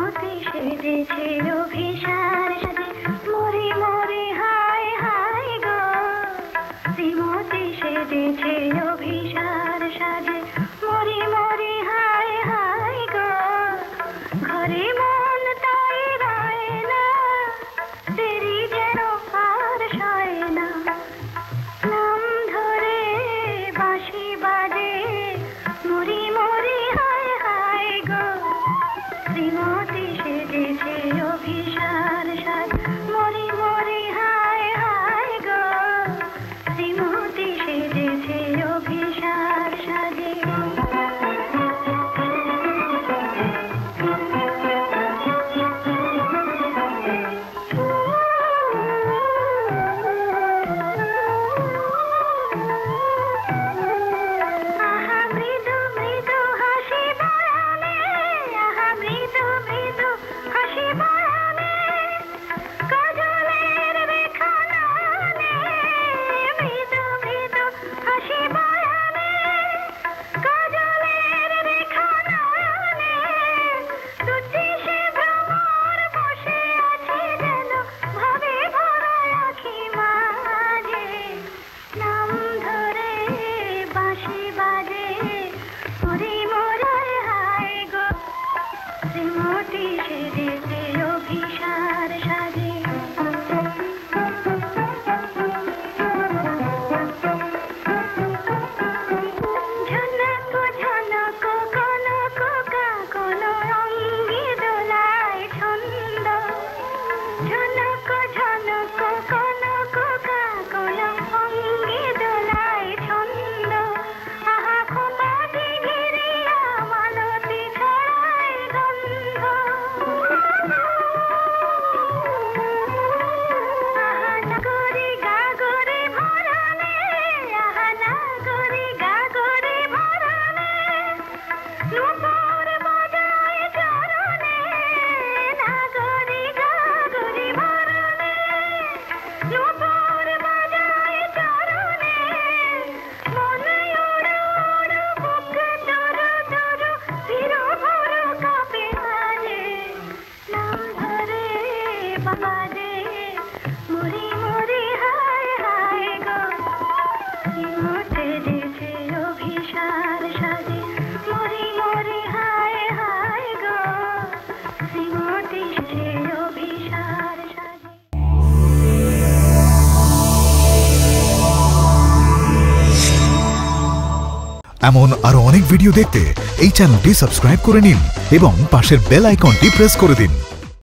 শ্রীমতী সেজেছে অভিসার সাজে মরি মরি হায় হায় গো শ্রীমতী সেজেছে অভিসার সাজে মরি মরি হায় হায় গো ঘরে মন তাই রয় না দেরি যেন আর সয় না নাম ধরে বাঁশি বাজে মরি মরি হায় হায় গো শ্রীমতী সেজেছে অভিসার সাজ মরি মরি হায় হায় গো শ্রীমতী সেজেছে অভিসার সাজে শ্রীমতী সেজেছে অভিসার সাজে ঝনক ঝনক কনক কাকন অঙ্গে দোলায় ছন্দ ঝনক ঝনক কনক কাকন অঙ্গে দোলায় ছন্দ আহা খোপাটি ঘিরিয়া মালতী ছড়ায় গন্ধ আহা নাগরি গাগরি ভরালে আহা নাগরি গাগরি ভরালে নূপুর বাজায় চরণে নাগরি গাগরি ভরালে নূপুর বাজায় চরণে মনে ওড় ওড় বুক তোর তোর শির ভর কাঁপে আজে নাম ধরে বাজে মরি মরি হায় হায় গো শ্রীমতী সেজেছে অভিসার সাজে মরি মরি হায় হায় গো শ্রীমতী সেজেছে অভিসার সাজে এমন আরো অনেক ভিডিও দেখতে এই চ্যানেলটি সাবস্ক্রাইব করে নিন এবং পাশের বেল আইকনটি প্রেস করে দিন।